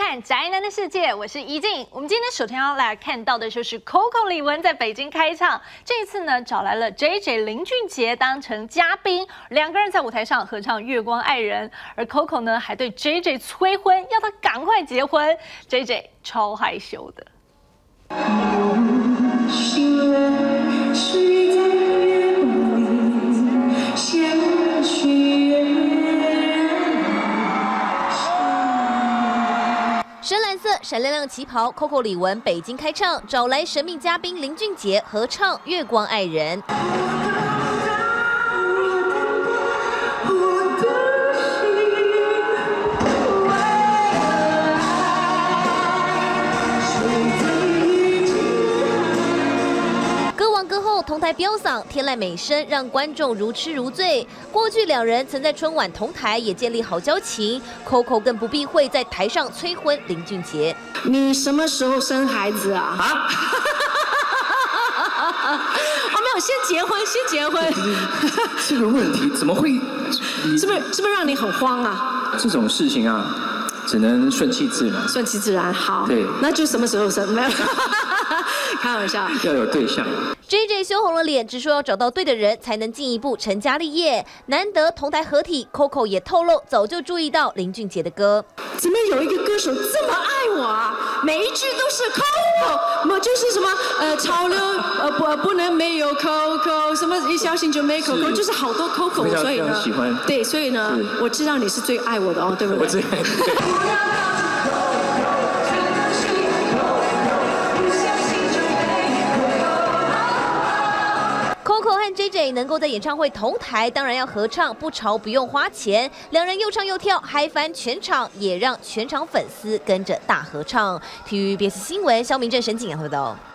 看《宅男的世界》，我是怡静。我们今天首先要来看到的就是 Coco 李玟在北京开唱，这一次呢找来了 JJ 林俊杰当成嘉宾，两个人在舞台上合唱《月光爱人》，而 Coco 呢还对 JJ 催婚，要他赶快结婚。JJ 超害羞的。 深蓝色闪亮亮旗袍 ，Coco 李玟北京开唱，找来神秘嘉宾林俊杰合唱《月光爱人》。 歌后同台飙嗓，天籁美声让观众如痴如醉。过去两人曾在春晚同台，也建立好交情。Coco 更不避讳在台上催婚林俊杰。 你什么时候生孩子啊？啊？哦，没有，先结婚，先结婚。 这个问题怎么会？ 是不是让你很慌啊？ 这种事情啊，只能顺其自然。 顺其自然，好。 对， 那就什么时候生？没有，开玩笑。 要有对象。 JJ 羞红了脸，只说要找到对的人才能进一步成家立业。难得同台合体 ，Coco 也透露早就注意到林俊杰的歌。 怎么有一个歌手这么爱我啊？每一句都是 Coco， 么就是什么潮流不能没有 Coco， 什么一小心就没 Coco， 就是好多 Coco， 所以呢， 喜欢对，所以呢，我知道你是最爱我的哦，对不对？ 我最爱。 Coco 和 JJ 能够在演唱会同台，当然要合唱，不潮不用花钱。两人又唱又跳，嗨翻全场，也让全场粉丝跟着大合唱。TVBS 新闻，萧明正、沈景阳报道。